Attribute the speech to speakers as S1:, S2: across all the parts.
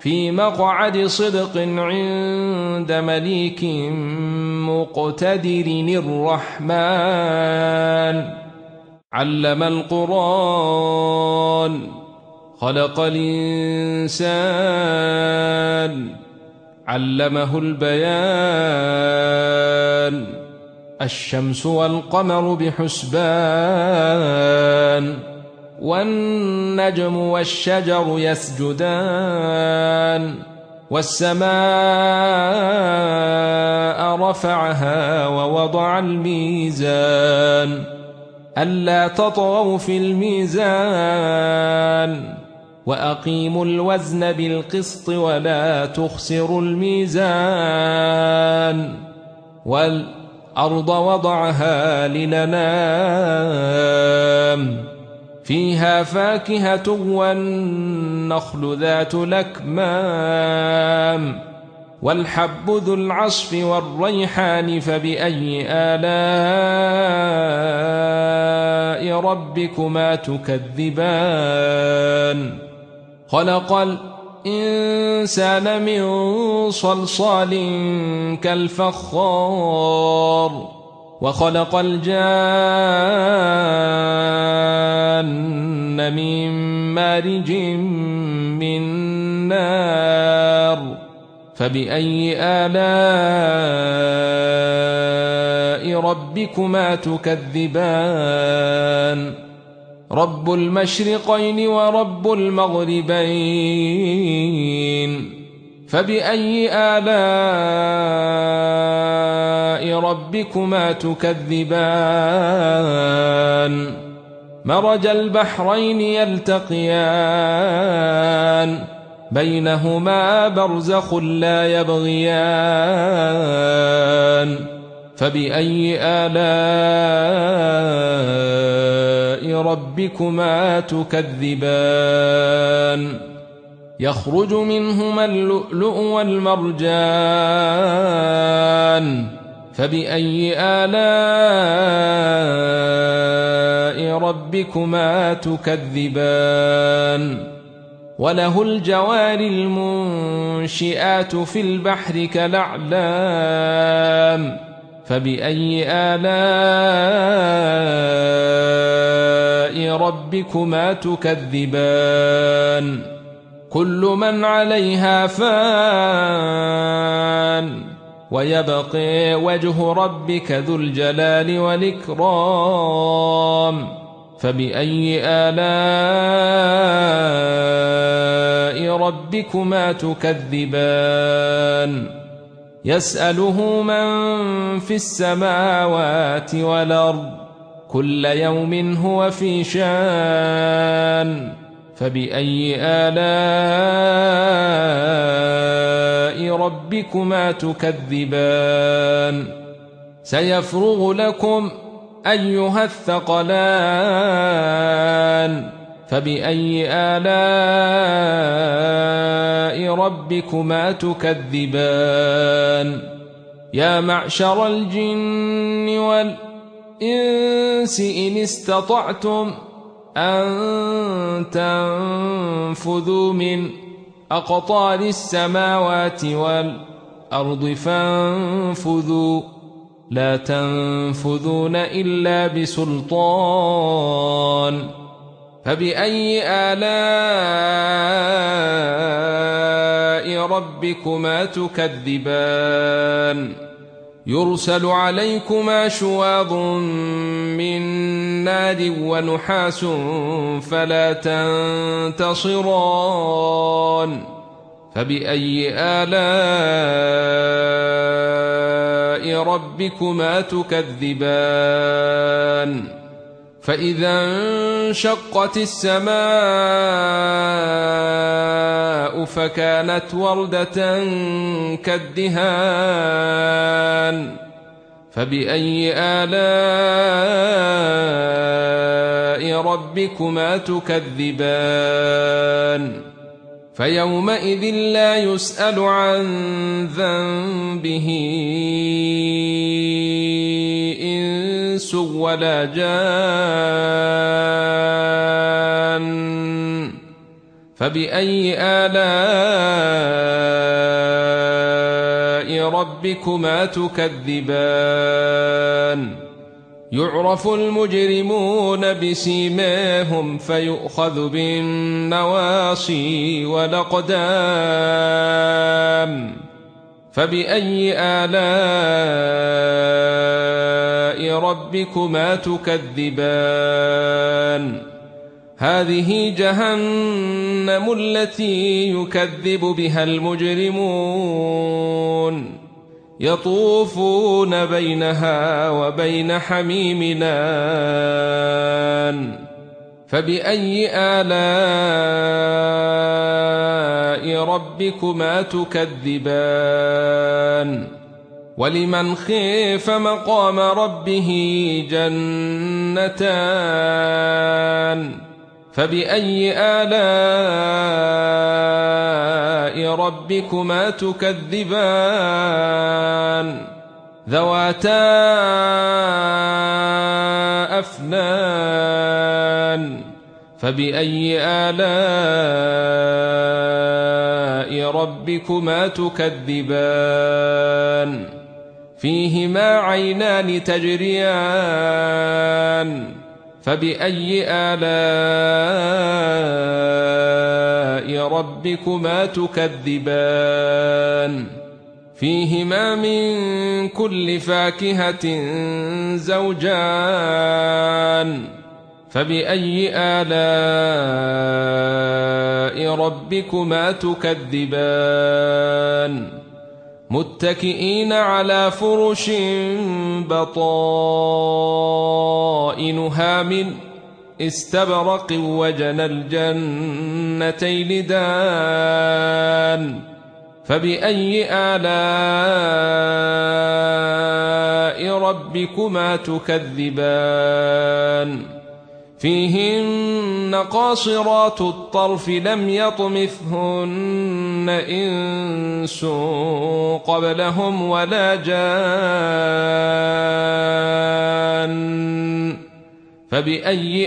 S1: في مقعد صدق عند مليك مقتدر الرحمن. علم القرآن خلق الإنسان علمه البيان. الشمس والقمر بحسبان والنجم والشجر يسجدان. والسماء رفعها ووضع الميزان ألا تطغوا في الميزان وأقيموا الوزن بالقسط ولا تخسروا الميزان. والأرض وضعها للأنام فيها فاكهة والنخل ذات الأكمام والحب ذو العصف والريحان. فبأي آلاء ربكما تكذبان. خلق الإنسان من صلصال كالفخار وخلق الجان من مارج من نار. فبأي آلاء ربكما تكذبان. رب المشرقين ورب المغربين. فبأي آلاء ربكما تكذبان. مرج البحرين يلتقيان بينهما برزخ لا يبغيان. فبأي آلاء ربكما تكذبان. يخرج منهما اللؤلؤ والمرجان. فبأي آلاء ربكما تكذبان. وله الجوار المنشئات في البحر كالأعلام. فبأي آلاء ربكما تكذبان. كل من عليها فان ويبقى وجه ربك ذو الجلال والإكرام. فبأي آلاء ربكما تكذبان. يسأله من في السماوات والأرض كل يوم هو في شان. فبأي آلاء ربكما تكذبان. سيفرغ لكم أيها الثقلان. فبأي آلاء ربكما تكذبان. يا معشر الجن والإنس إن استطعتم أن تنفذوا من أقطار السماوات والأرض فانفذوا لا تنفذون إلا بسلطان. فبأي آلاء ربكما تكذبان. يرسل عليكما شواظ من نار ونحاس فلا تنتصران. فبأي آلاء ربكما تكذبان. فإذا انشقت السماء فكانت وردة كالدهان. فبأي آلاء ربكما تكذبان. فيومئذ لا يسأل عن ذنبه إنس ولا جان. فبأي آلاء ربكما تكذبان يعرف المجرمون بسيماهم فيؤخذ بالنواصي والأقدام فبأي آلاء ربكما تكذبان هذه جهنم التي يكذب بها المجرمون يطوفون بينها وبين حميم آن فبأي آلاء ربكما تكذبان ولمن خيف مقام ربه جنتان فبأي آلاء ربكما تكذبان ذواتا أفنان فبأي آلاء ربكما تكذبان فيهما عينان تجريان فبأي آلاء ربكما تكذبان فيهما من كل فاكهة زوجان فبأي آلاء ربكما تكذبان متكئين على فرش بطائنها من استبرق وجنى الجنتين دان فبأي آلاء ربكما تكذبان فيهن قاصرات الطرف لم يطمثهن إنس قبلهم ولا جان فبأي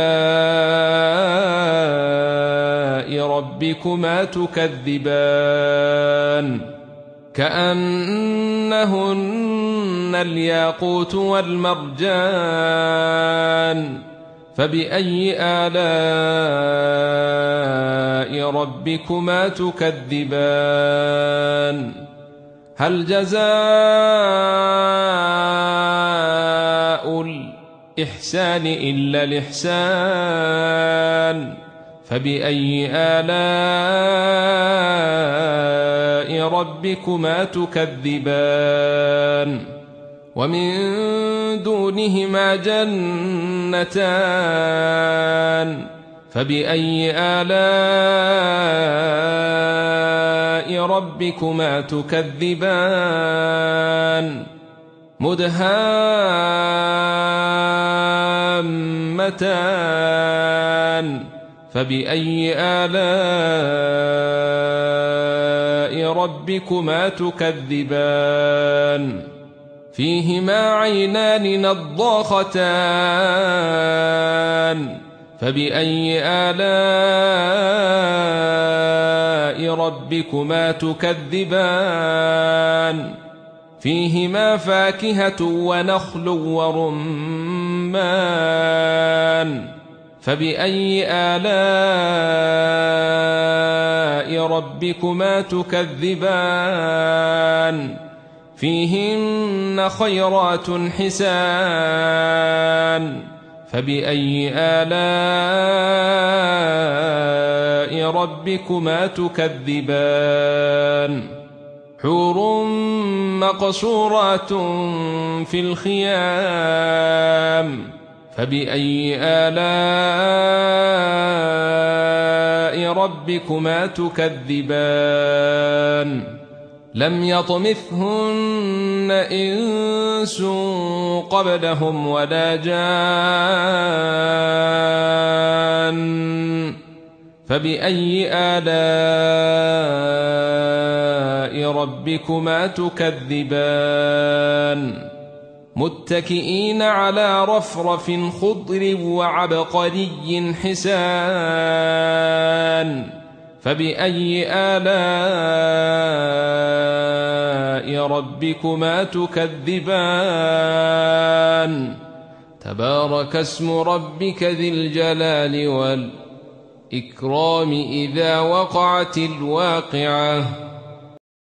S1: آلاء ربكما تكذبان كأنهن الياقوت والمرجان فبأي آلاء ربكما تكذبان هل جزاء الإحسان إلا الإحسان فبأي آلاء ربكما تكذبان ومن دونهما جنتان فبأي آلاء ربكما تكذبان مدهامتان فبأي آلاء ربكما تكذبان فيهما عينان نضاختان فبأي آلاء ربكما تكذبان فيهما فاكهة ونخل ورمان فبأي آلاء ربكما تكذبان فيهن خيرات حسان فبأي آلاء ربكما تكذبان حور مقصورات في الخيام فبأي آلاء ربكما تكذبان لم يطمثهن إنس قبلهم ولا جان فبأي آلاء ربكما تكذبان متكئين على رفرف خضر وعبقري حسان فبأي آلاء ربكما تكذبان تبارك اسم ربك ذي الجلال والإكرام إذا وقعت الواقعة